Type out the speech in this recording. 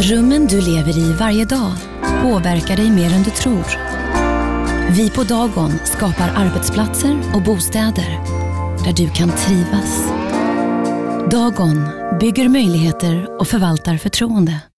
Rummen du lever i varje dag påverkar dig mer än du tror. Vi på Dagon skapar arbetsplatser och bostäder där du kan trivas. Dagon bygger möjligheter och förvaltar förtroende.